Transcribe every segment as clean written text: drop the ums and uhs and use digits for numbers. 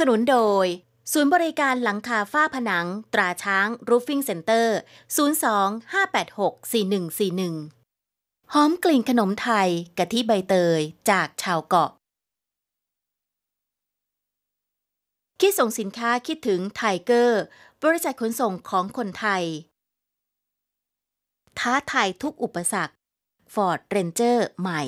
นุนโดยศูนย์บริการหลังคาฝ้าผนังตราช้าง Roofing Center 02-586-4141 หอมกลิ่นขนมไทยกะทิใบเตยจากชาวเกาะคิดส่งสินค้าคิดถึงไทเกอร์บริษัทขนส่งของคนไทยท้าทายทุกอุปสรรค Ford Ranger ใหม่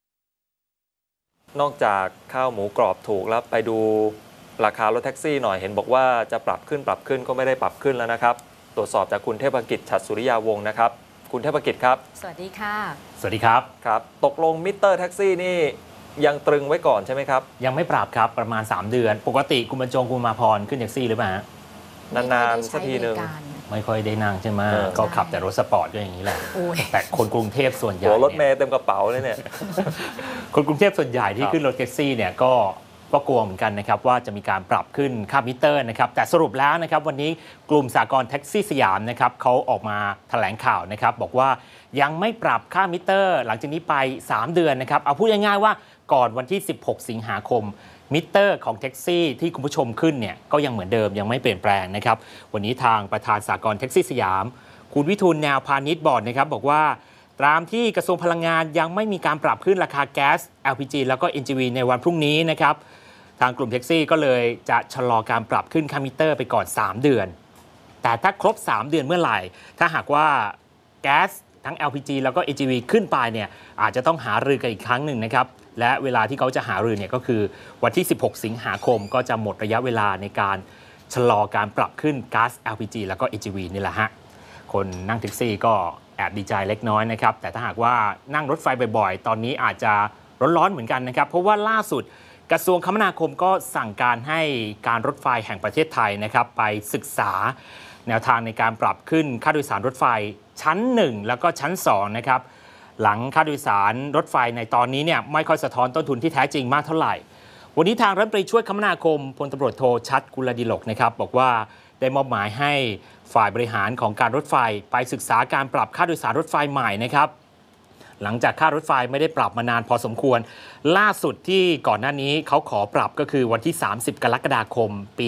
นอกจากข้าวหมูกรอบถูกแล้วไปดูราคารถแท็กซี่หน่อยเห็นบอกว่าจะปรับขึ้นก็ไม่ได้ปรับขึ้นแล้วนะครับตรวจสอบจากคุณเทพกิจฉัตรสุริยาวงศ์นะครับคุณเทพกิจครับสวัสดีค่ะสวัสดีครับครับตกลงมิเตอร์แท็กซี่นี่ยังตรึงไว้ก่อนใช่ไหมครับยังไม่ปรับครับประมาณ3เดือนปกติคุณบรรจงคุณมาพรขึ้นแท็กซี่หรือเปล่านานๆสักทีนึงไม่ค่อยได้นั่งใช่ไหมก็ขับแต่รถสปอร์ตก็อย่างนี้แหละแต่คนกรุงเทพส่วนใหญ่รถเมล์เต็มกระเป๋าเลยเนี่ยคนกรุงเทพส่วนใหญ่ที่ขึ้นรถแท็กซี่เนี่ยก็กลัวเหมือนกันนะครับว่าจะมีการปรับขึ้นค่ามิเตอร์นะครับแต่สรุปแล้วนะครับวันนี้กลุ่มสหกรณ์แท็กซี่สยามนะครับเขาออกมาแถลงข่าวนะครับบอกว่ายังไม่ปรับค่ามิเตอร์หลังจากนี้ไป3เดือนนะครับเอาพูดง่ายๆว่าก่อนวันที่16สิงหาคมมิเตอร์ของแท็กซี่ที่คุณผู้ชมขึ้นเนี่ยก็ยังเหมือนเดิมยังไม่เปลี่ยนแปลงนะครับวันนี้ทางประธานสหกรณ์แท็กซี่สยามคุณวิทูลแนวพาณิชย์บอกนะครับบอกว่าตามที่กระทรวงพลังงานยังไม่มีการปรับขึ้นราคาแก๊ส LPG แล้วก็ NGV ในวันพรุ่งนี้นะครับทางกลุ่มแท็กซี่ก็เลยจะชะลอการปรับขึ้นค่ามิเตอร์ไปก่อน3เดือนแต่ถ้าครบ3เดือนเมื่อไหร่ถ้าหากว่าแก๊สทั้ง LPG แล้วก็ NGV ขึ้นไปเนี่ยอาจจะต้องหารือกันอีกครั้งหนึ่งนะครับและเวลาที่เขาจะหารือเนี่ยก็คือวันที่16สิงหาคมก็จะหมดระยะเวลาในการชะลอการปรับขึ้นก๊าซ LPG แล้วก็ NGV นี่แหละฮะคนนั่งแท็กซี่ก็แอบดีใจเล็กน้อยนะครับแต่ถ้าหากว่านั่งรถไฟบ่อยๆตอนนี้อาจจะร้อนๆเหมือนกันนะครับเพราะว่าล่าสุดกระทรวงคมนาคมก็สั่งการให้การรถไฟแห่งประเทศไทยนะครับไปศึกษาแนวทางในการปรับขึ้นค่าโดยสารรถไฟชั้น1แล้วก็ชั้น2นะครับหลังค่าโดยสารรถไฟในตอนนี้เนี่ยไม่ค่อยสะท้อนต้นทุนที่แท้จริงมากเท่าไหร่วันนี้ทางรัฐมนตรีช่วยคมนาคมพลตำรวจโทชัดกุลดิลกนะครับบอกว่าได้มอบหมายให้ฝ่ายบริหารของการรถไฟไปศึกษาการปรับค่าโดยสารรถไฟใหม่นะครับหลังจากค่ารถไฟไม่ได้ปรับมานานพอสมควรล่าสุดที่ก่อนหน้านี้เขาขอปรับก็คือวันที่30กรกฎาคมปี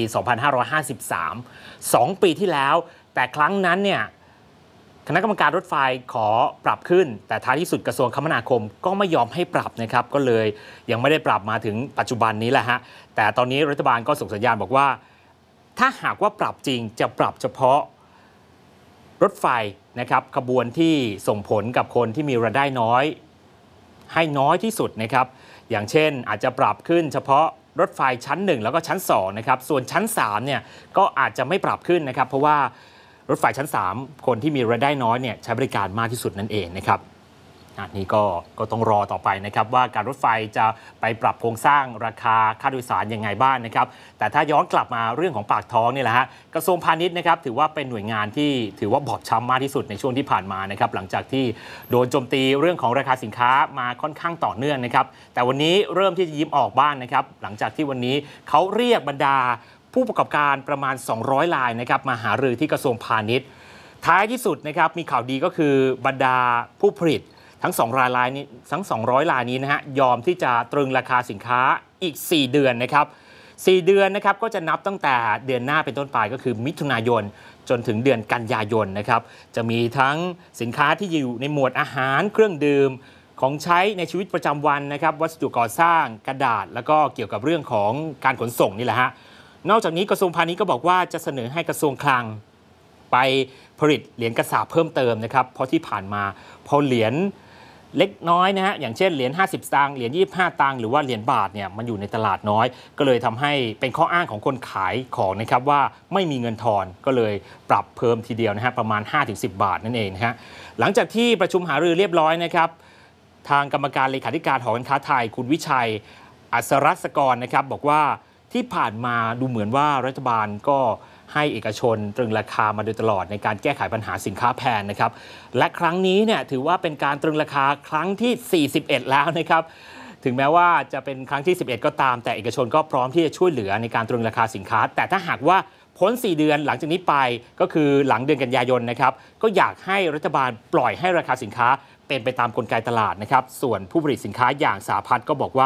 2553 2 ปีที่แล้วแต่ครั้งนั้นเนี่ยคณะกรรมการรถไฟขอปรับขึ้นแต่ท้ายที่สุดกระทรวงคมนาคมก็ไม่ยอมให้ปรับนะครับก็เลยยังไม่ได้ปรับมาถึงปัจจุบันนี้แหละฮะแต่ตอนนี้รัฐบาลก็ส่งสัญญาณบอกว่าถ้าหากว่าปรับจริงจะปรับเฉพาะรถไฟนะครับขบวนที่ส่งผลกับคนที่มีรายได้น้อยให้น้อยที่สุดนะครับอย่างเช่นอาจจะปรับขึ้นเฉพาะรถไฟชั้น1แล้วก็ชั้น2นะครับส่วนชั้น3เนี่ยก็อาจจะไม่ปรับขึ้นนะครับเพราะว่ารถไฟชั้น3คนที่มีรายได้น้อยเนี่ยใช้บริการมากที่สุดนั่นเองนะครับนี่ก็ต้องรอต่อไปนะครับว่าการรถไฟจะไปปรับโครงสร้างราคาค่าโดยสารยังไงบ้างนะครับแต่ถ้าย้อนกลับมาเรื่องของปากท้องนี่แหละฮะกระทรวงพาณิชย์นะครับถือว่าเป็นหน่วยงานที่ถือว่าบอบช้ำมากที่สุดในช่วงที่ผ่านมานะครับหลังจากที่โดนโจมตีเรื่องของราคาสินค้ามาค่อนข้างต่อเนื่องนะครับแต่วันนี้เริ่มที่จะยิ้มออกบ้างนะครับหลังจากที่วันนี้เขาเรียกบรรดาผู้ประกอบการประมาณ200รายนะครับมาหารือที่กระทรวงพาณิชย์ท้ายที่สุดนะครับมีข่าวดีก็คือบรรดาผู้ผลิตทั้ง200รายนี้นะฮะยอมที่จะตรึงราคาสินค้าอีก4เดือนนะครับ4เดือนนะครับก็จะนับตั้งแต่เดือนหน้าเป็นต้นไปก็คือมิถุนายนจนถึงเดือนกันยายนนะครับจะมีทั้งสินค้าที่อยู่ในหมวดอาหารเครื่องดื่มของใช้ในชีวิตประจำวันนะครับวัสดุก่อสร้างกระดาษแล้วก็เกี่ยวกับเรื่องของการขนส่งนี่แหละฮะนอกจากนี้กระทรวงพาณิชย์ก็บอกว่าจะเสนอให้กระทรวงคลังไปผลิตเหรียญกระสาบเพิ่มเติมนะครับเพราะที่ผ่านมาพอเหรียญเล็กน้อยนะฮะอย่างเช่นเหรียญ50 สตางค์เหรียญ25 ตังค์หรือว่าเหรียญบาทเนี่ยมันอยู่ในตลาดน้อยก็เลยทำให้เป็นข้ออ้างของคนขายของนะครับว่าไม่มีเงินทอนก็เลยปรับเพิ่มทีเดียวนะฮะประมาณ 5-10 บาทนั่นเองนะฮะหลังจากที่ประชุมหารือเรียบร้อยนะครับทางกรรมการเลขาธิการหอการค้าไทยคุณวิชัยอัศรศกรนะครับบอกว่าที่ผ่านมาดูเหมือนว่ารัฐบาลก็ให้เอกชนตรึงราคามาโดยตลอดในการแก้ไขปัญหาสินค้าแพงนะครับและครั้งนี้เนี่ยถือว่าเป็นการตรึงราคาครั้งที่41แล้วนะครับถึงแม้ว่าจะเป็นครั้งที่11ก็ตามแต่เอกชนก็พร้อมที่จะช่วยเหลือในการตรึงราคาสินค้าแต่ถ้าหากว่าพ้น4เดือนหลังจากนี้ไปก็คือหลังเดือนกันยายนนะครับก็อยากให้รัฐบาลปล่อยให้ราคาสินค้าเป็นไปตามกลไกตลาดนะครับส่วนผู้ผลิตสินค้าอย่างสหพัฒน์ก็บอกว่า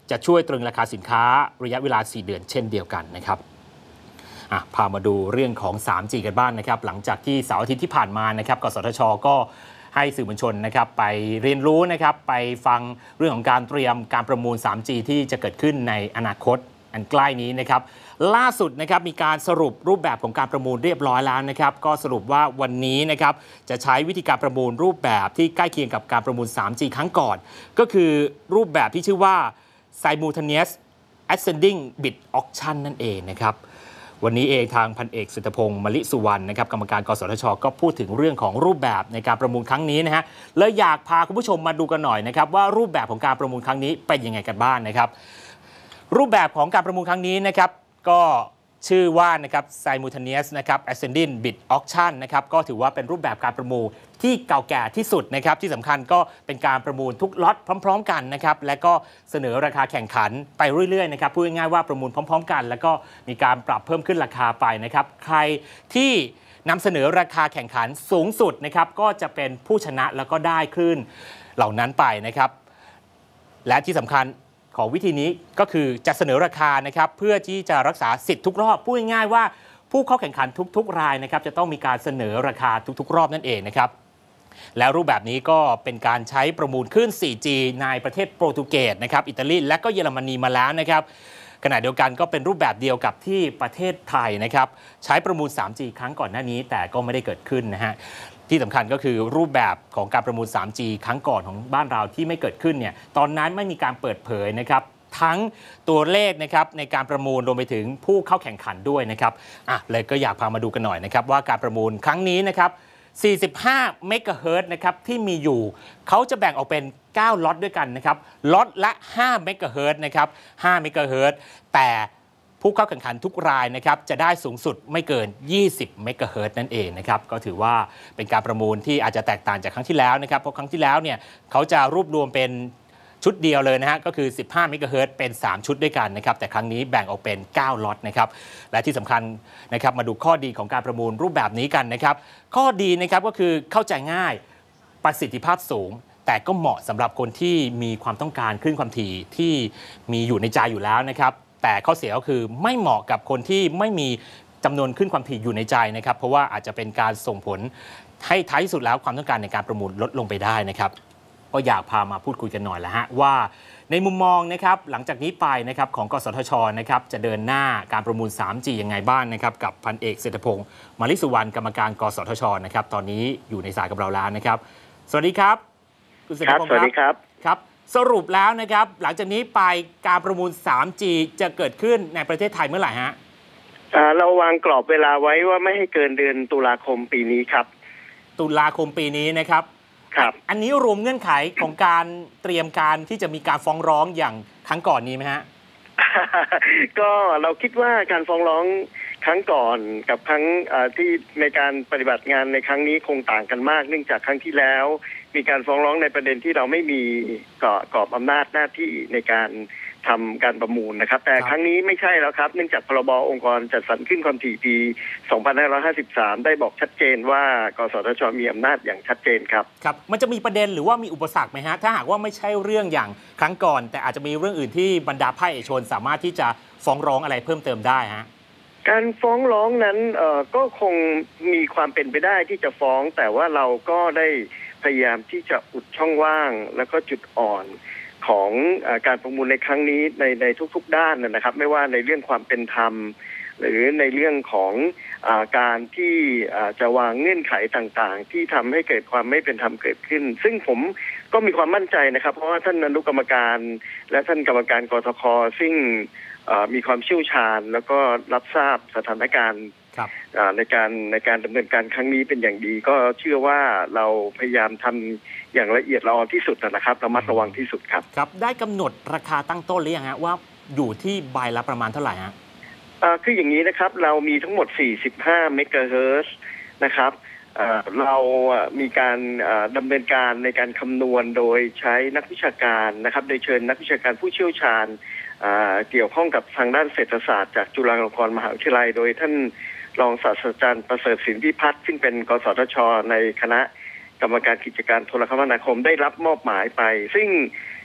จะช่วยตรึงราคาสินค้าระยะเวลา 4 เดือนเช่นเดียวกันนะครับพามาดูเรื่องของ 3G กันบ้างนะครับหลังจากที่เสาร์อาทิตย์ที่ผ่านมานะครับกสทช.ก็ให้สื่อมวลชนนะครับไปเรียนรู้นะครับไปฟังเรื่องของการเตรียมการประมูล 3G ที่จะเกิดขึ้นในอนาคตอันใกล้นี้นะครับล่าสุดนะครับมีการสรุปรูปแบบของการประมูลเรียบร้อยแล้วนะครับก็สรุปว่าวันนี้นะครับจะใช้วิธีการประมูลรูปแบบที่ใกล้เคียงกับการประมูล 3G ครั้งก่อนก็คือรูปแบบที่ชื่อว่า Simultaneous Ascending Bid Auction นั่นเองนะครับวันนี้เองทางพันเอกสุทธพงศ์มลิสุวรรณนะครับกรรมการกสทช.ก็พูดถึงเรื่องของรูปแบบในการประมูลครั้งนี้นะฮะเลยอยากพาคุณผู้ชมมาดูกันหน่อยนะครับว่ารูปแบบของการประมูลครั้งนี้เป็นยังไงกันบ้างนะครับรูปแบบของการประมูลครั้งนี้นะครับก็ชื่อว่านะครับ Simultaneous นะครับ Ascending Bid Auction นะครับก็ถือว่าเป็นรูปแบบการประมูลที่เก่าแก่ที่สุดนะครับที่สำคัญก็เป็นการประมูลทุกล็อตพร้อมๆกันนะครับและก็เสนอราคาแข่งขันไปเรื่อยๆนะครับพูดง่ายๆว่าประมูลพร้อมๆกันแล้วก็มีการปรับเพิ่มขึ้นราคาไปนะครับใครที่นำเสนอราคาแข่งขันสูงสุดนะครับก็จะเป็นผู้ชนะแล้วก็ได้คลื่นเหล่านั้นไปนะครับและที่สำคัญของวิธีนี้ก็คือจะเสนอราคานะครับเพื่อที่จะรักษาสิทธิ์ทุกรอบพูดง่ายๆว่าผู้เข้าแข่งขันทุกๆรายนะครับจะต้องมีการเสนอราคาทุกๆรอบนั่นเองนะครับแล้วรูปแบบนี้ก็เป็นการใช้ประมูลคลื่น 4G ในประเทศโปรตุเกสนะครับอิตาลีและก็เยอรมนีมาแล้วนะครับขณะเดียวกันก็เป็นรูปแบบเดียวกับที่ประเทศไทยนะครับใช้ประมูล 3G ครั้งก่อนหน้านี้แต่ก็ไม่ได้เกิดขึ้นนะฮะที่สำคัญก็คือรูปแบบของการประมูล 3G ครั้งก่อนของบ้านเราที่ไม่เกิดขึ้นเนี่ยตอนนั้นไม่มีการเปิดเผยนะครับทั้งตัวเลขนะครับในการประมูลรวมไปถึงผู้เข้าแข่งขันด้วยนะครับเลยก็อยากพามาดูกันหน่อยนะครับว่าการประมูลครั้งนี้นะครับ45 เมกะเฮิรตซ์นะครับที่มีอยู่เขาจะแบ่งออกเป็น9ล็อตด้วยกันนะครับล็อตละ5 เมกะเฮิรตซ์นะครับ5 เมกะเฮิรตซ์แต่ผู้เข้าแข่งขันทุกรายนะครับจะได้สูงสุดไม่เกิน20 เมกะเฮิรตซ์นั่นเองนะครับก็ถือว่าเป็นการประมูลที่อาจจะแตกต่างจากครั้งที่แล้วนะครับเพราะครั้งที่แล้วเนี่ยเขาจะรวบรวมเป็นชุดเดียวเลยนะฮะก็คือ15 เมกะเฮิรตซ์เป็น3ชุดด้วยกันนะครับแต่ครั้งนี้แบ่งออกเป็น9ล็อตนะครับและที่สำคัญนะครับมาดูข้อดีของการประมูลรูปแบบนี้กันนะครับข้อดีนะครับก็คือเข้าใจง่ายประสิทธิภาพสูงแต่ก็เหมาะสำหรับคนที่มีความต้องการคลื่นความถี่ที่มีอยู่ในใจอยู่แล้วนะครับแต่ข้อเสียก็คือไม่เหมาะกับคนที่ไม่มีจำนวนคลื่นความถี่อยู่ในใจนะครับเพราะว่าอาจจะเป็นการส่งผลให้ท้ายที่สุดแล้วความต้องการในการประมูลลดลงไปได้นะครับก็อยากพามาพูดคุยกันหน่อยละฮะว่าในมุมมองนะครับหลังจากนี้ไปนะครับของกสทช.นะครับจะเดินหน้าการประมูล 3G ยังไงบ้างนะครับกับพันเอกเศรษฐพงศ์มลิสุวรรณกรรมการกสทช.นะครับตอนนี้อยู่ในสายกับเราแล้วนะครับสวัสดีครับคุณเศรษฐพงศ์ครับสวัสดีครับครับสรุปแล้วนะครับหลังจากนี้ไปการประมูล 3G จะเกิดขึ้นในประเทศไทยเมื่อไหร่ฮะเราวางกรอบเวลาไว้ว่าไม่ให้เกินเดือนตุลาคมปีนี้ครับตุลาคมปีนี้นะครับอันนี้รวมเงื่อนไขของการเตรียมการที่จะมีการฟ้องร้องอย่างครั้งก่อนนี้ไหมฮะก็เราคิดว่าการฟ้องร้องครั้งก่อนกับครั้งที่ในการปฏิบัติงานในครั้งนี้คงต่างกันมากเนื่องจากครั้งที่แล้วมีการฟ้องร้องในประเด็นที่เราไม่มีกรอบอำนาจหน้าที่ในการทำการประมูลนะครับแต่ครั้งนี้ไม่ใช่แล้วครับเนื่องจากพรบองค์กรจัดสรรคลื่นความถี่ปี 2553 ได้บอกชัดเจนว่ากสทช.มีอำนาจอย่างชัดเจนครับครับมันจะมีประเด็นหรือว่ามีอุปสรรคไหมฮะถ้าหากว่าไม่ใช่เรื่องอย่างครั้งก่อนแต่อาจจะมีเรื่องอื่นที่บรรดาภาคเอกชนสามารถที่จะฟ้องร้องอะไรเพิ่มเติมได้ฮะการฟ้องร้องนั้นก็คงมีความเป็นไปได้ที่จะฟ้องแต่ว่าเราก็ได้พยายามที่จะอุดช่องว่างแล้วก็จุดอ่อนของการประมูลในครั้งนี้ในทุกๆด้านนะครับไม่ว่าในเรื่องความเป็นธรรมหรือในเรื่องของการที่จะวางเงื่อนไขต่างๆที่ทำให้เกิดความไม่เป็นธรรมเกิดขึ้นซึ่งผมก็มีความมั่นใจนะครับเพราะว่าท่านอนุกรรมการและท่านกรรมการกทค.ซึ่งมีความเชี่ยวชาญแล้วก็รับทราบสถานการณ์ในการดำเนินการครั้งนี้เป็นอย่างดีก็เชื่อว่าเราพยายามทำอย่างละเอียดละออที่สุดนะครับระมัดระวังที่สุดครับครับได้กำหนดราคาตั้งต้นหรือยังฮะว่าอยู่ที่ใบละประมาณเท่าไหร่ฮะคืออย่างนี้นะครับเรามีทั้งหมด45 เมกะเฮิรตซ์นะครับเรามีการดำเนินการในการคำนวณโดยใช้นักวิชาการนะครับโดยเชิญนักวิชาการผู้เชี่ยวชาญเกี่ยวข้องกับทางด้านเศรษฐศาสตร์จากจุฬาลงกรณ์มหาวิทยาลัยโดยท่านรองศาสตราจารย์ประเสริฐสินพิพัฒน์ซึ่งเป็นกสทช.ในคณะกรรมการกิจการโทรคมนาคมได้รับมอบหมายไปซึ่ง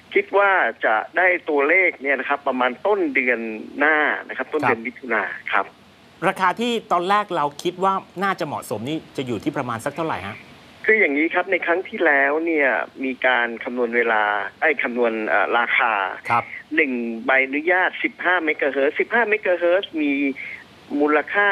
คิดว่าจะได้ตัวเลขเนี่ยนะครับประมาณต้นเดือนหน้านะครับต้นเดือนมิถุนาครับราคาที่ตอนแรกเราคิดว่าน่าจะเหมาะสมนี่จะอยู่ที่ประมาณสักเท่าไหร่ฮะคืออย่างนี้ครับในครั้งที่แล้วเนี่ยมีการคำนวณเวลาคำนวณราคา1ใบอนุญาต15เมกะเฮิรตซ์15เมกะเฮิรตซ์มีมูลค่า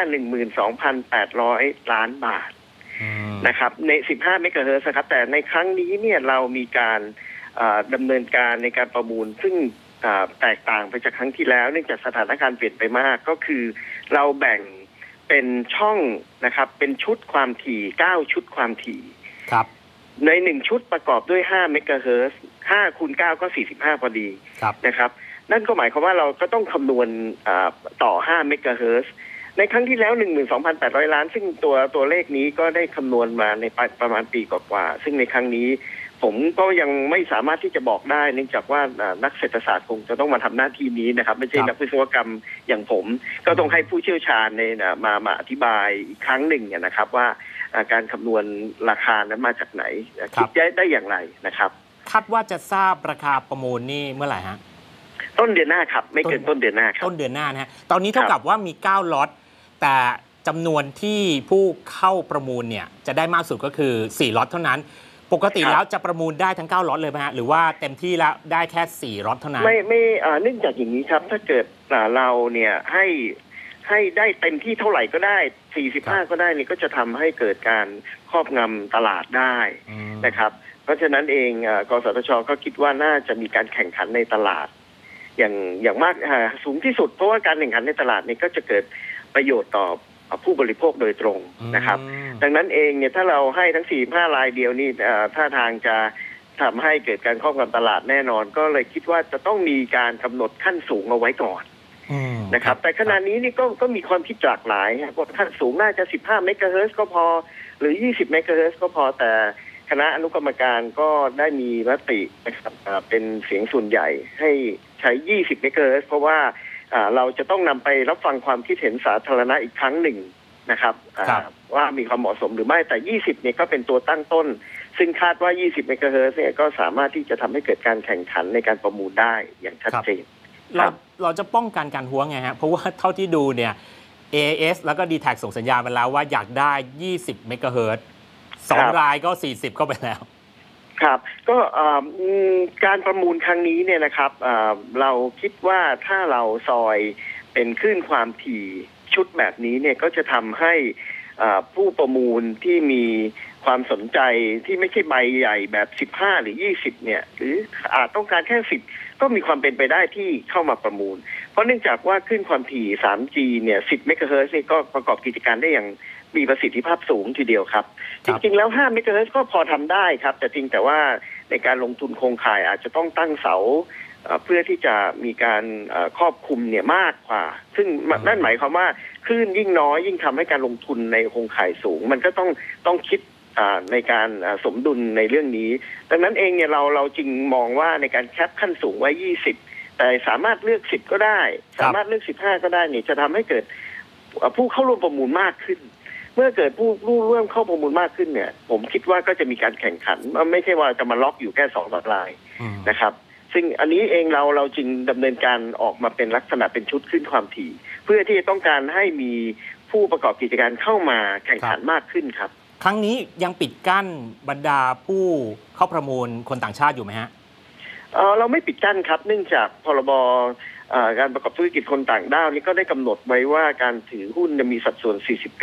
12,800 ล้านบาทนะครับใน15เมกะเฮิรตซ์ครับแต่ในครั้งนี้เนี่ยเรามีการดำเนินการในการประมูลซึ่งแตกต่างไปจากครั้งที่แล้วเนื่องจากสถานการณ์เปลี่ยนไปมากก็คือเราแบ่งเป็นช่องนะครับเป็นชุดความถี่9ชุดความถี่ครับใน1ชุดประกอบด้วย5เมกะเฮิรตซ์5คูณ9ก็45พอดีนะครับนั่นก็หมายความว่าเราก็ต้องคำนวณต่อ5เมกะเฮิรตซ์ในครั้งที่แล้ว 12,800 ล้านซึ่งตัวเลขนี้ก็ได้คำนวณมาในประมาณปีกว่าๆซึ่งในครั้งนี้ผมก็ยังไม่สามารถที่จะบอกได้เนื่องจากว่านักเศรษฐศาสตร์คงจะต้องมาทำหน้าที่นี้นะครับไม่ใช่นักวิศวกรรมอย่างผมก็ต้องให้ผู้เชี่ยวชาญในมาอธิบายอีกครั้งหนึ่งนะครับว่าการคำนวณราคานั้นมาจากไหนคิดได้อย่างไรนะครับคาดว่าจะทราบราคาประมูลนี่เมื่อไหร่ฮะต้นเดือนหน้าครับไม่เกินต้นเดือนหน้าครับต้นเดือนหน้านะฮะตอนนี้เท่ากับว่ามี9ล็อตแต่จำนวนที่ผู้เข้าประมูลเนี่ยจะได้มากสุดก็คือ4ล็อตเท่านั้นปกติแล้วจะประมูลได้ทั้ง9ล็อตเลยไหมฮะหรือว่าเต็มที่แล้วได้แค่4ล็อตเท่านั้นไม่เนื่องจากอย่างนี้ครับถ้าเกิดเราเนี่ยให้ได้เต็มที่เท่าไหร่ก็ได้45ก็ได้นี่ก็จะทำให้เกิดการครอบงำตลาดได้นะครับเพราะฉะนั้นเองกสทช.ก็คิดว่าน่าจะมีการแข่งขันในตลาดอย่างมากสูงที่สุดเพราะว่าการแข่งขันในตลาดนี้ก็จะเกิดประโยชน์ต่อผู้บริโภคโดยตรงนะครับดังนั้นเองเนี่ยถ้าเราให้ทั้ง45รายเดียวนี่ท่าทางจะทำให้เกิดการครอบงำตลาดแน่นอนก็เลยคิดว่าจะต้องมีการกำหนดขั้นสูงเอาไว้ก่อนนะครับแต่ขณะนี้นี่ก็มีความคิดหลากหลายครับขั้นสูงน่าจะ15เมกะเฮิรตซ์ก็พอหรือ20เมกะเฮิรตซ์ก็พอแต่คณะอนุกรรมการก็ได้มีมตินะครับเป็นเสียงส่วนใหญ่ให้ใช้20เมกะเฮิรตซ์เพราะว่าเราจะต้องนำไปรับฟังความคิดเห็นสาธารณะอีกครั้งหนึ่งนะครับว่ามีความเหมาะสมหรือไม่แต่20เนี่ยก็เป็นตัวตั้งต้นซึ่งคาดว่า20เมกะเฮิรตซ์เนี่ยก็สามารถที่จะทำให้เกิดการแข่งขันในการประมูลได้อย่างชัดเจนเราจะป้องกันการหัวไงฮะเพราะว่าเท่าที่ดูเนี่ย AIS แล้วก็ D-Tag ส่งสัญญาณมาแล้วว่าอยากได้20เมกะเฮิรตซ์2รายก็40เข้าไปแล้วครับก็การประมูลครั้งนี้เนี่ยนะครับเราคิดว่าถ้าเราซอยเป็นคลื่นความถี่ชุดแบบนี้เนี่ยก็จะทำให้ผู้ประมูลที่มีความสนใจที่ไม่ใช่ใบใหญ่แบบ15หรือ20เนี่ยหรืออาจต้องการแค่10ก็มีความเป็นไปได้ที่เข้ามาประมูลเพราะเนื่องจากว่าคลื่นความถี่ 3G เนี่ย10เมกะเฮิรตซ์นี่ก็ประกอบกิจการได้อย่างมีประสิทธิภาพสูงทีเดียวครับจริงๆแล้ว5เมกะเฮิรตซ์ก็พอทำได้ครับแต่จริงแต่ว่าในการลงทุนโครงข่ายอาจจะต้องตั้งเสาเพื่อที่จะมีการครอบคลุมเนี่ยมากกว่าซึ่งนั่นหมายความว่าคลื่นยิ่งน้อยยิ่งทำให้การลงทุนในโครงข่ายสูงมันก็ต้องคิดในการสมดุลในเรื่องนี้ดังนั้นเองเนี่ยเราจึงมองว่าในการแคปขั้นสูงไว้20แต่สามารถเลือก10ก็ได้สามารถเลือก15ก็ได้เนี่ยจะทำให้เกิดผู้เข้าร่วมประมูลมากขึ้นเมื่อเกิดผู้ร่วมเข้าประมูลมากขึ้นเนี่ยผมคิดว่าก็จะมีการแข่งขันไม่ใช่ว่าจะมาล็อกอยู่แค่2รายนะครับซึ่งอันนี้เองเราจึงดำเนินการออกมาเป็นลักษณะเป็นชุดขึ้นความถี่เพื่อที่จะต้องการให้มีผู้ประกอบกิจการเข้ามาแข่งขันมากขึ้นครับครั้งนี้ยังปิดกั้นบรรดาผู้เข้าประมูลคนต่างชาติอยู่ไหมฮะเราไม่ปิดกั้นครับเนื่องจากพรบการประกอบธุรกิจคนต่างด้าวนี้ก็ได้กำหนดไว้ว่าการถือหุ้นจะมีสัดส่วน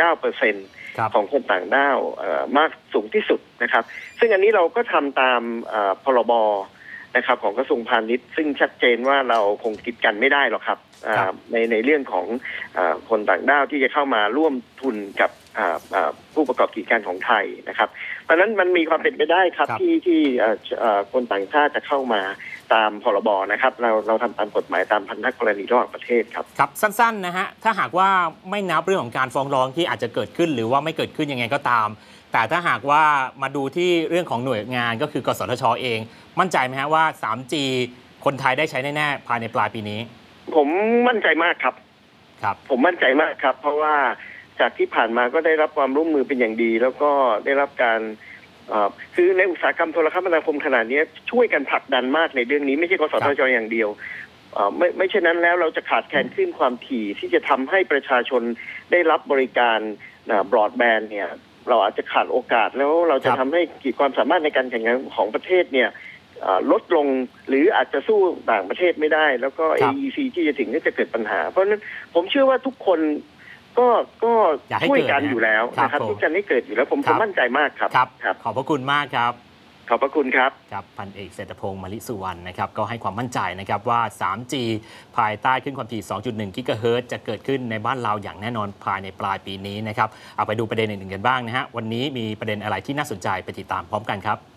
49% ของคนต่างด้าวมากสูงที่สุดนะครับซึ่งอันนี้เราก็ทำตามพรบนะครับของกระทรวงพาณิชย์ซึ่งชัดเจนว่าเราคงกีดกันไม่ได้หรอกครับในเรื่องของคนต่างด้าวที่จะเข้ามาร่วมทุนกับผู้ประกอบกิจการของไทยนะครับเพราะนั้นมันมีความเป็นไปได้ครับที่คนต่างชาติจะเข้ามาตามพรบนะครับเราทำตามกฎหมายตามพันธกรณีระหว่างประเทศครับครับสั้นๆนะฮะถ้าหากว่าไม่นับเรื่องของการฟ้องร้องที่อาจจะเกิดขึ้นหรือว่าไม่เกิดขึ้นยังไงก็ตามแต่ถ้าหากว่ามาดูที่เรื่องของหน่วยงานก็คือกสทช.เองมั่นใจไหมฮะว่า 3G คนไทยได้ใช้แน่ๆภายในปลายปีนี้ผมมั่นใจมากครับผมมั่นใจมากครับเพราะว่าจากที่ผ่านมาก็ได้รับความร่วมมือเป็นอย่างดีแล้วก็ได้รับการคือในอุตสาหกรรมโทรคมนาคมขนาดนี้ช่วยกันผลักดันมากในเรื่องนี้ไม่ใช่กสทช.อย่างเดียวไม่เช่นนั้นแล้วเราจะขาดแคลนคลื่นความถี่ที่จะทำให้ประชาชนได้รับบริการบรอดแบนด์เนี่ยเราอาจจะขาดโอกาสแล้วเราจะทำให้ขีดความสามารถในการแข่งขันของประเทศเนี่ยลดลงหรืออาจจะสู้ต่างประเทศไม่ได้แล้วก็ AEC ที่จะถึงก็จะเกิดปัญหาเพราะฉะนั้นผมเชื่อว่าทุกคนก็ช่วยกันอยู่แล้วนะครับทุกกันให้เกิดอยู่แล้วผมมั่นใจมากครับขอบพระคุณมากครับขอบพระคุณครับครับพันเอกเศรษฐพงษ์ มลิสุวรรณนะครับก็ให้ความมั่นใจนะครับว่า 3G ภายใต้คลื่นความถี่ 2.1 กิกะเฮิรตซ์จะเกิดขึ้นในบ้านเราอย่างแน่นอนภายในปลายปีนี้นะครับเอาไปดูประเด็นอื่นๆกันบ้างนะฮะวันนี้มีประเด็นอะไรที่น่าสนใจไปติดตามพร้อมกันครับ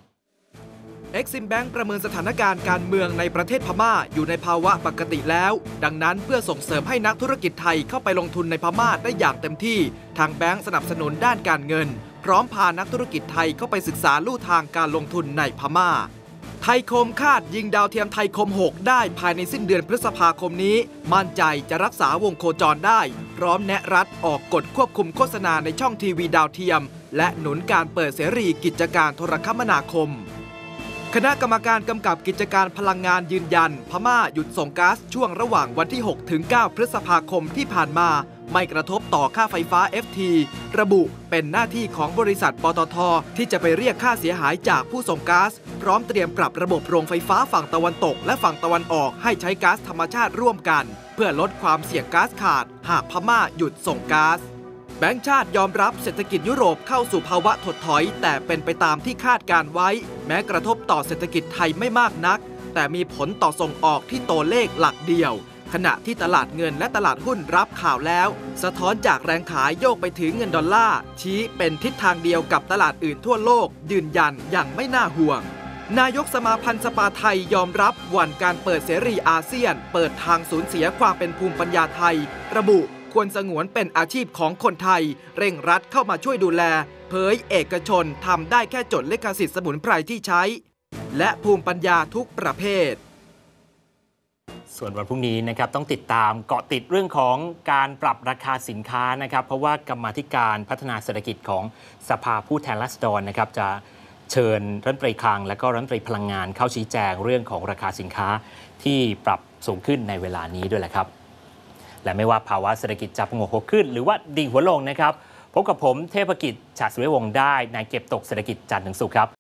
Exim Bank ประเมินสถานการณ์การเมืองในประเทศพม่าอยู่ในภาวะปกติแล้วดังนั้นเพื่อส่งเสริมให้นักธุรกิจไทยเข้าไปลงทุนในพม่าได้อย่างเต็มที่ทางแบงก์สนับสนุนด้านการเงินพร้อมพานักธุรกิจไทยเข้าไปศึกษาลู่ทางการลงทุนในพม่าไทยคมคาดยิงดาวเทียมไทยคม 6 ได้ภายในสิ้นเดือนพฤษภาคมนี้มั่นใจจะรักษาวงโคจรได้พร้อมแนะรัฐออกกฎควบคุมโฆษณาในช่องทีวีดาวเทียมและหนุนการเปิดเสรีกิจการโทรคมนาคมคณะกรรมการกำกับกิจการพลังงานยืนยันพม่าหยุดส่งก๊าซช่วงระหว่างวันที่ 6 ถึง 9 พฤษภาคมที่ผ่านมาไม่กระทบต่อค่าไฟฟ้า FT ระบุเป็นหน้าที่ของบริษัทปตท.ที่จะไปเรียกค่าเสียหายจากผู้ส่งก๊าซพร้อมเตรียมปรับระบบโรงไฟฟ้าฝั่งตะวันตกและฝั่งตะวันออกให้ใช้ก๊าซธรรมชาติร่วมกันเพื่อลดความเสี่ยงก๊าซขาดหากพม่าหยุดส่งก๊าซแบงก์ชาติยอมรับเศรษฐกิจยุโรปเข้าสู่ภาวะถดถอยแต่เป็นไปตามที่คาดการไว้แม้กระทบต่อเศรษฐกิจไทยไม่มากนักแต่มีผลต่อส่งออกที่ตัวเลขหลักเดียวขณะที่ตลาดเงินและตลาดหุ้นรับข่าวแล้วสะท้อนจากแรงขายโยกไปถึงเงินดอลลาร์ชี้เป็นทิศทางเดียวกับตลาดอื่นทั่วโลกยืนยันอย่างไม่น่าห่วงนายกสมาพันธ์สปาไทยยอมรับวันการเปิดเสรีอาเซียนเปิดทางสูญเสียความเป็นภูมิปัญญาไทยระบุควรสงวนเป็นอาชีพของคนไทยเร่งรัดเข้ามาช่วยดูแลเผยเอกชนทำได้แค่จดลิขสิทธิ์สมุนไพรที่ใช้และภูมิปัญญาทุกประเภทส่วนวันพรุ่งนี้นะครับต้องติดตามเกาะติดเรื่องของการปรับราคาสินค้านะครับเพราะว่ากรรมาธิการพัฒนาเศรษฐกิจของสภาผู้แทนราษฎรนะครับจะเชิญรัฐมนตรีคลังและก็รัฐมนตรีพลังงานเข้าชี้แจงเรื่องของราคาสินค้าที่ปรับสูงขึ้นในเวลานี้ด้วยแหละครับและไม่ว่าภาวะเศรษฐกิจจะผงกหัวขึ้นหรือว่าดิ่งหัวลงนะครับพบกับผมเทพกิจ ฉาสุริยวงศ์ได้ในเก็บตกเศรษฐกิจจันทร์ถึงศุกร์ครับ